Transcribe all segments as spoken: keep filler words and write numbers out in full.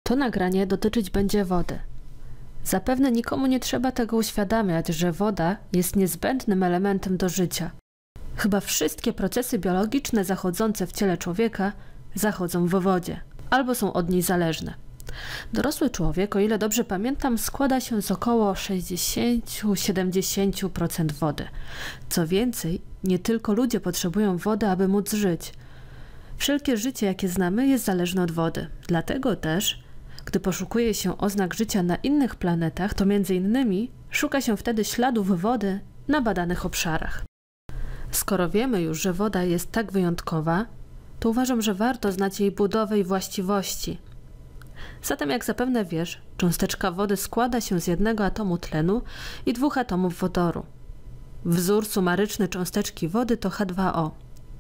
To nagranie dotyczyć będzie wody. Zapewne nikomu nie trzeba tego uświadamiać, że woda jest niezbędnym elementem do życia. Chyba wszystkie procesy biologiczne zachodzące w ciele człowieka zachodzą w wodzie, albo są od niej zależne. Dorosły człowiek, o ile dobrze pamiętam, składa się z około sześćdziesiąt do siedemdziesięciu procent wody. Co więcej, nie tylko ludzie potrzebują wody, aby móc żyć. Wszelkie życie, jakie znamy, jest zależne od wody. Dlatego też, gdy poszukuje się oznak życia na innych planetach, to między innymi szuka się wtedy śladów wody na badanych obszarach. Skoro wiemy już, że woda jest tak wyjątkowa, to uważam, że warto znać jej budowę i właściwości. Zatem, jak zapewne wiesz, cząsteczka wody składa się z jednego atomu tlenu i dwóch atomów wodoru. Wzór sumaryczny cząsteczki wody to H dwa O.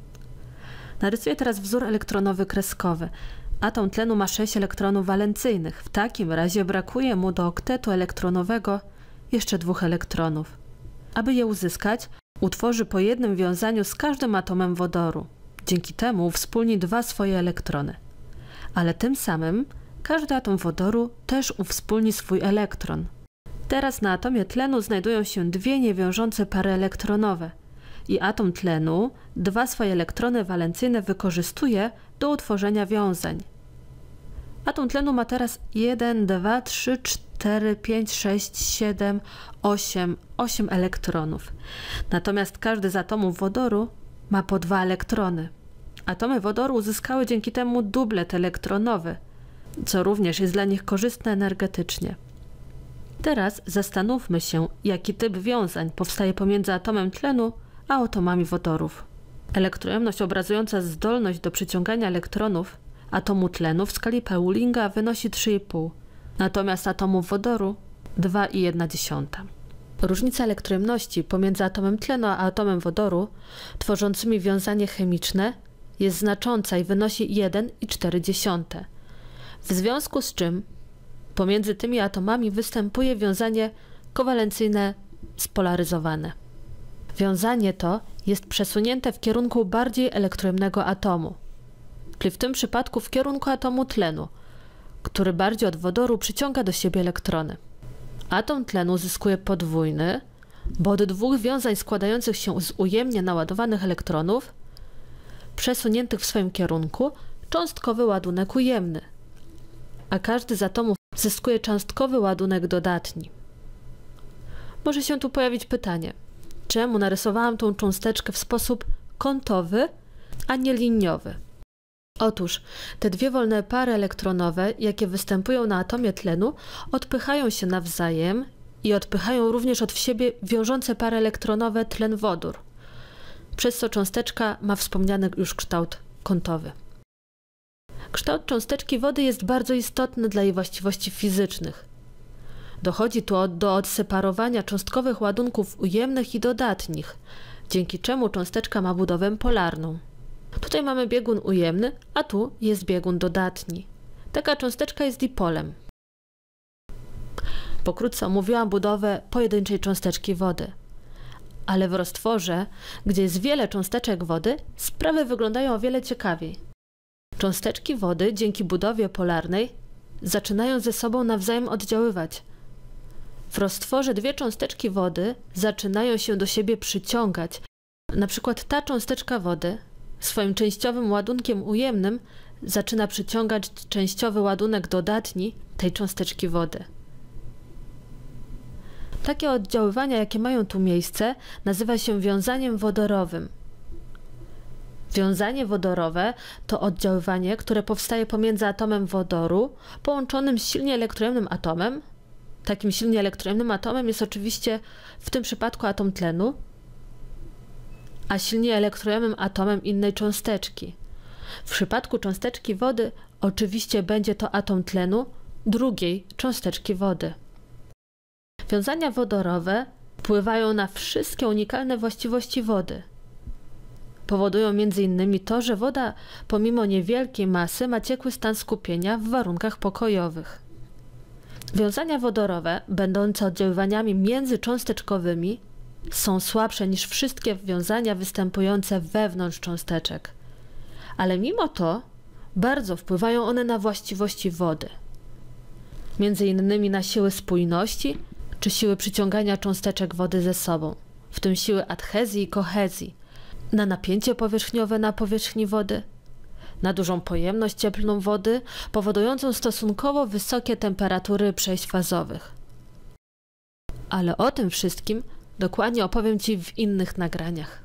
Narysuję teraz wzór elektronowy kreskowy. Atom tlenu ma sześć elektronów walencyjnych. W takim razie brakuje mu do oktetu elektronowego jeszcze dwóch elektronów. Aby je uzyskać, utworzy po jednym wiązaniu z każdym atomem wodoru. Dzięki temu uwspólni dwa swoje elektrony. Ale tym samym każdy atom wodoru też uwspólni swój elektron. Teraz na atomie tlenu znajdują się dwie niewiążące pary elektronowe i atom tlenu dwa swoje elektrony walencyjne wykorzystuje do utworzenia wiązań. Atom tlenu ma teraz jeden, dwa, trzy, cztery, pięć, sześć, siedem, osiem, osiem elektronów. Natomiast każdy z atomów wodoru ma po dwa elektrony. Atomy wodoru uzyskały dzięki temu dublet elektronowy, co również jest dla nich korzystne energetycznie. Teraz zastanówmy się, jaki typ wiązań powstaje pomiędzy atomem tlenu a atomami wodorów. Elektrojemność obrazująca zdolność do przyciągania elektronów atomu tlenu w skali Paulinga wynosi trzy i pół, natomiast atomu wodoru dwa i jedna dziesiąta. Różnica elektrojemności pomiędzy atomem tlenu a atomem wodoru tworzącymi wiązanie chemiczne jest znacząca i wynosi jeden i cztery dziesiąte. W związku z czym pomiędzy tymi atomami występuje wiązanie kowalencyjne spolaryzowane. Wiązanie to jest przesunięte w kierunku bardziej elektrojemnego atomu, czyli w tym przypadku w kierunku atomu tlenu, który bardziej od wodoru przyciąga do siebie elektrony. Atom tlenu zyskuje podwójny, bo od dwóch wiązań składających się z ujemnie naładowanych elektronów, przesuniętych w swoim kierunku, cząstkowy ładunek ujemny, a każdy z atomów zyskuje cząstkowy ładunek dodatni. Może się tu pojawić pytanie, czemu narysowałam tą cząsteczkę w sposób kątowy, a nie liniowy? Otóż te dwie wolne pary elektronowe, jakie występują na atomie tlenu, odpychają się nawzajem i odpychają również od siebie wiążące pary elektronowe tlen-wodór, przez co cząsteczka ma wspomniany już kształt kątowy. Kształt cząsteczki wody jest bardzo istotny dla jej właściwości fizycznych. Dochodzi tu do odseparowania cząstkowych ładunków ujemnych i dodatnich, dzięki czemu cząsteczka ma budowę polarną. Tutaj mamy biegun ujemny, a tu jest biegun dodatni. Taka cząsteczka jest dipolem. Pokrótce omówiłam budowę pojedynczej cząsteczki wody. Ale w roztworze, gdzie jest wiele cząsteczek wody, sprawy wyglądają o wiele ciekawiej. Cząsteczki wody dzięki budowie polarnej zaczynają ze sobą nawzajem oddziaływać. W roztworze dwie cząsteczki wody zaczynają się do siebie przyciągać. Na przykład ta cząsteczka wody swoim częściowym ładunkiem ujemnym zaczyna przyciągać częściowy ładunek dodatni tej cząsteczki wody. Takie oddziaływania, jakie mają tu miejsce, nazywa się wiązaniem wodorowym. Wiązanie wodorowe to oddziaływanie, które powstaje pomiędzy atomem wodoru połączonym z silnie elektrojemnym atomem. Takim silnie elektrojemnym atomem jest oczywiście w tym przypadku atom tlenu, a silnie elektrojemnym atomem innej cząsteczki. W przypadku cząsteczki wody oczywiście będzie to atom tlenu drugiej cząsteczki wody. Wiązania wodorowe wpływają na wszystkie unikalne właściwości wody. Powodują między innymi to, że woda pomimo niewielkiej masy ma ciekły stan skupienia w warunkach pokojowych. Wiązania wodorowe, będące oddziaływaniami międzycząsteczkowymi, są słabsze niż wszystkie wiązania występujące wewnątrz cząsteczek. Ale mimo to bardzo wpływają one na właściwości wody. Między innymi na siły spójności czy siły przyciągania cząsteczek wody ze sobą, w tym siły adhezji i kohezji, na napięcie powierzchniowe na powierzchni wody, na dużą pojemność cieplną wody powodującą stosunkowo wysokie temperatury przejść fazowych. Ale o tym wszystkim dokładnie opowiem Ci w innych nagraniach.